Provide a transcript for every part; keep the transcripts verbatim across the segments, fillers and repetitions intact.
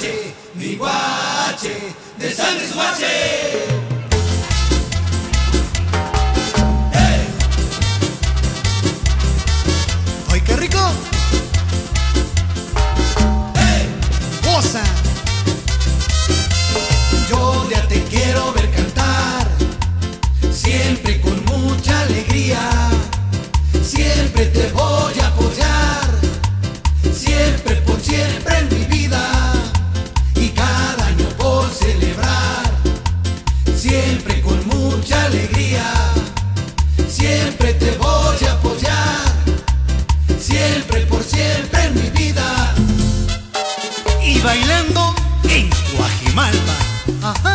guache, mi guache, de sangre su guache. ¡Ay, qué rico! ¡Hey! ¡Goza! Yo ya te quiero ver cantar, siempre con mucha alegría. Siempre te voy a apoyar, siempre por siempre en mi vida. Y cada año por celebrar, siempre con mucha alegría. Siempre te voy a apoyar, siempre por siempre en mi vida. Y bailando en Guajimalpa. Ajá.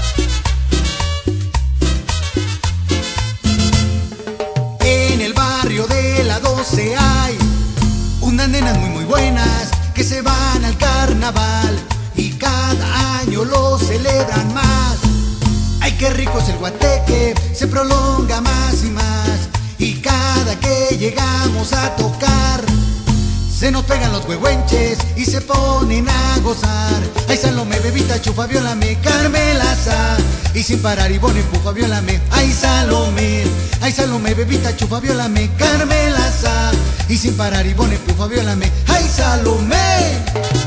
En el barrio de la doce hay unas nenas muy muy buenas que se van al carnaval y cada año lo celebran más. Ay, qué rico es el guateque, se prolonga más y más. Y cada que llegamos a tocar, se nos pegan los huehuenches y se ponen a gozar. Ay, Salomé, bebita, chufa, viólame, Carmela sa. Y sin parar y bon empuja, viólame. Ay, Salomé, ay, Salomé, bebita, chufa, viólame, Carmela sa. Y sin parar y bon empuja, viólame. Ay, Salomé.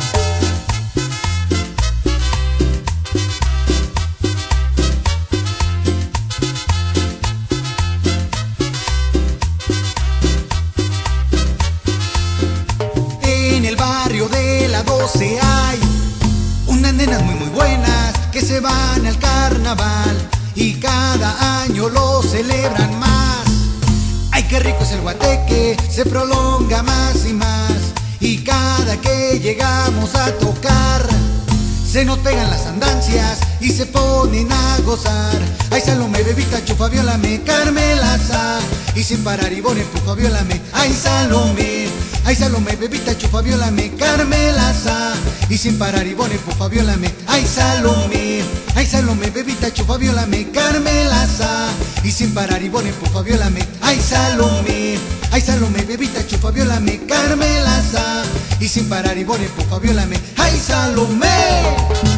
En el barrio de la doce hay unas nenas muy muy buenas que se van al carnaval y cada año lo celebran más. Ay, qué rico es el guateque, se prolonga más y más. Y cada que llegamos a tocar, se nos pegan las andancias y se ponen a gozar. Ay, Salomé, bebita, chufa, viólame, Carmela sa. Y sin parar y bon empuja, viólame. Ay, Salomé, ay, Salomé, bebita, chufa, viólame, Carmela sa. Y sin parar y bon empuja, viólame. Ay, Salomé, ay, Salomé, bebita, chufa, viólame, Carmela sa. Y sin parar y bon empuja, viólame. Ay, Salomé, ay, Salomé, bebita, chufa, viólame, Carmela sa. Y sin parar y bon empuja, viólame. Ay, Salomé.